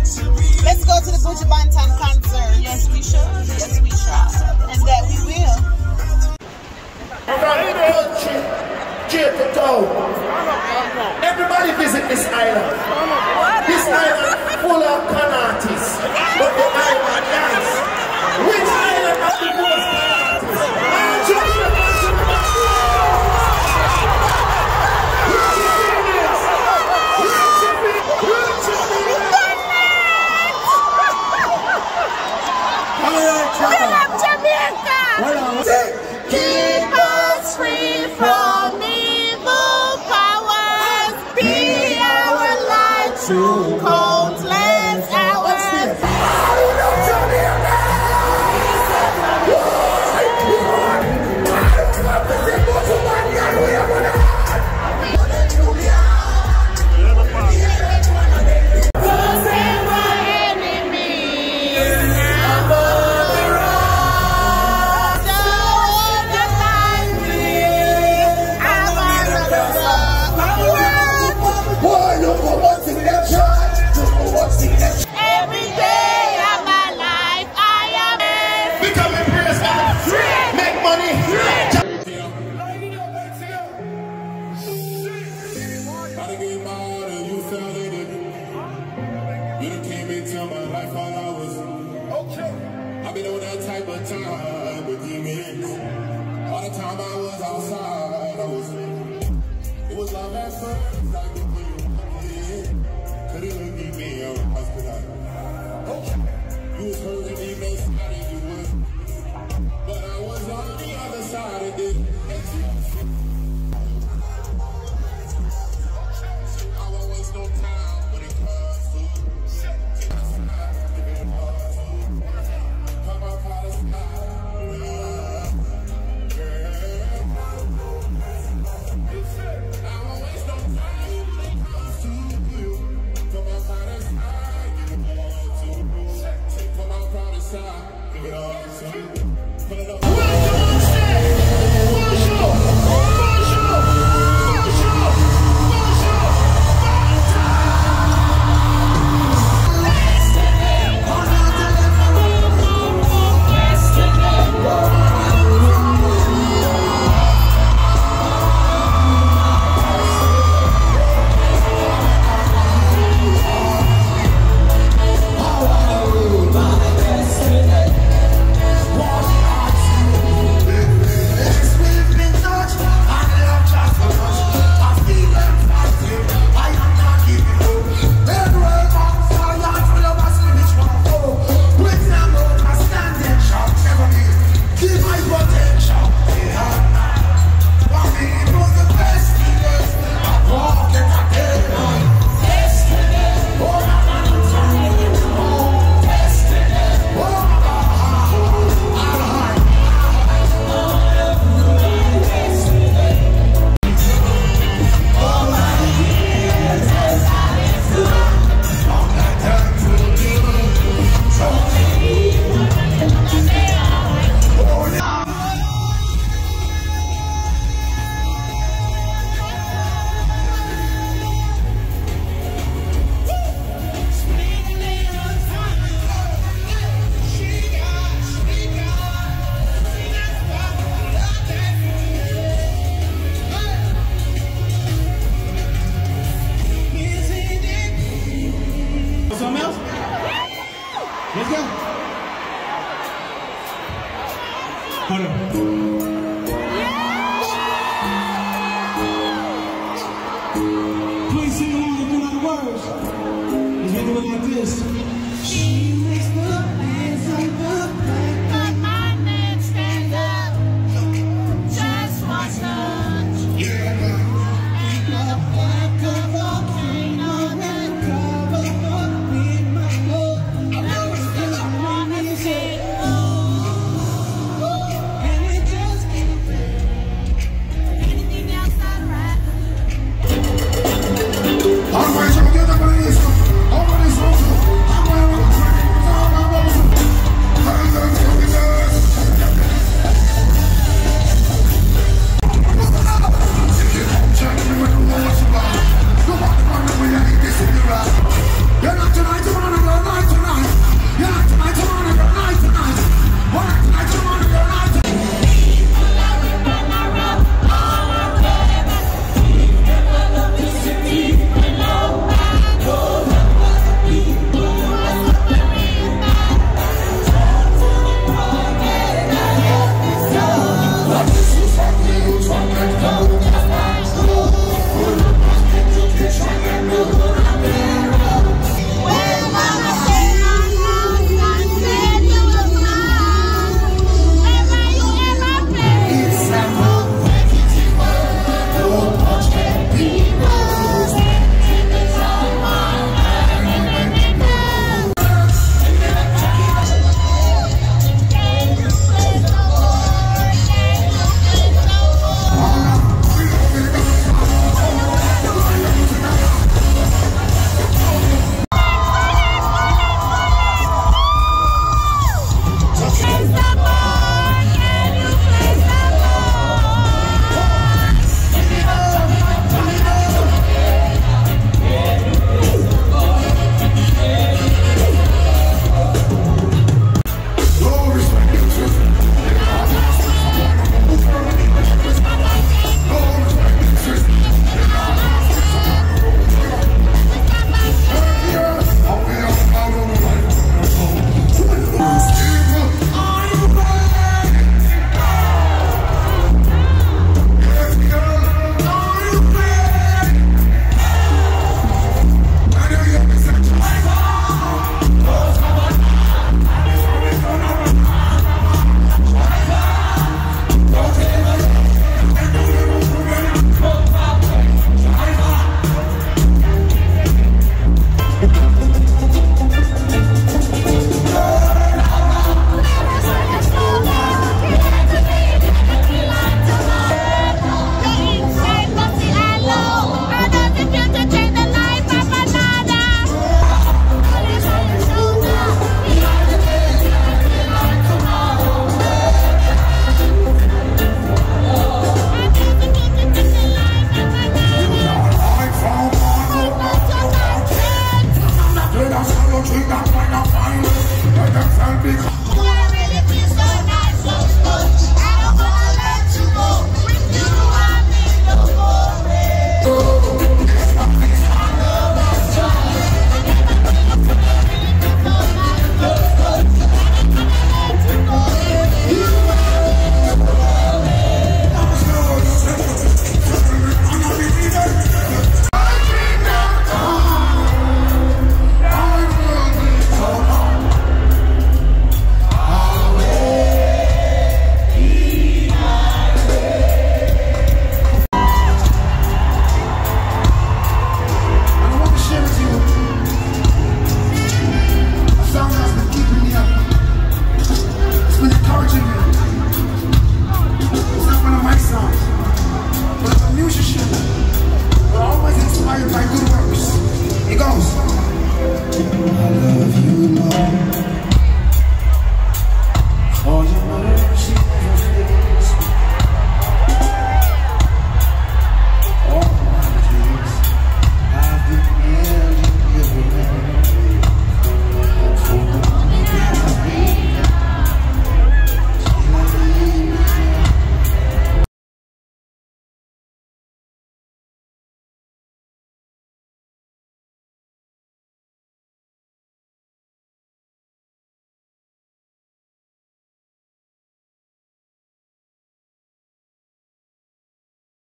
Let's go to the Buju Banton concert. Yes, we should. Yes, we should. And that we will. Everybody visit this island. This island full of con artists, but the island nice. Which island has the most con artists? Keep us free from evil powers. Be our light through countless hours. I've been on that type of time with demons. All the time I was outside, it was love at first, like the way you in. Couldn't look at me, I was you was hurting me, no somebody you would. But I was on the other side of this. I won't waste no time when it comes to Let's go. Hold on. Please sing along if you know the words. As we do it like this. She makes the hands on the back. But my neck stand up. Just one touch. Yeah. I'm don't drink that wine of fine. Let them sell big. You really feel so nice, so good. I don't wanna let you go. With you, I'm in the forest. It goes. I love you, Lord.